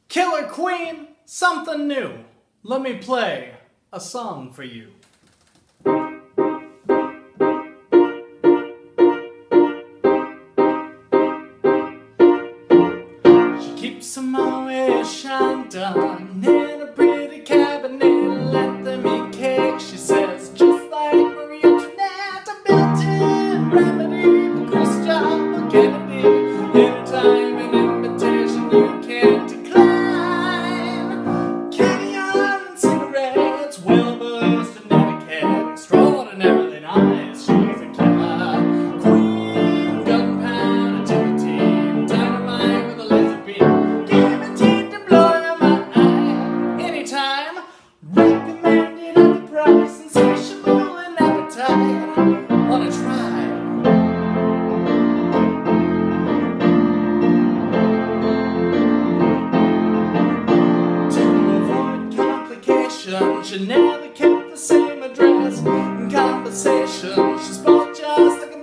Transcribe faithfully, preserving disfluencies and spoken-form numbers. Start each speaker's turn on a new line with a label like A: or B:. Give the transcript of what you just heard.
A: Killer Queen, something new. Let me play a song for you. She keeps them always shined on in a pretty cabinet. Let them eat cake, she says, just like Marie Antoinette. A built-in remedy for Christian Kennedy. Anytime an invitation you can't decline. Caviar and cigarettes, well-versed in etiquette, extraordinarily nice. She's a killer queen, gunpowder, nicotine, dynamite with a laser beam, guaranteed to blow your mind anytime. Recommended at the price, insatiable in appetite. Wanna try? She never kept the same address. In conversation, she spoke just like a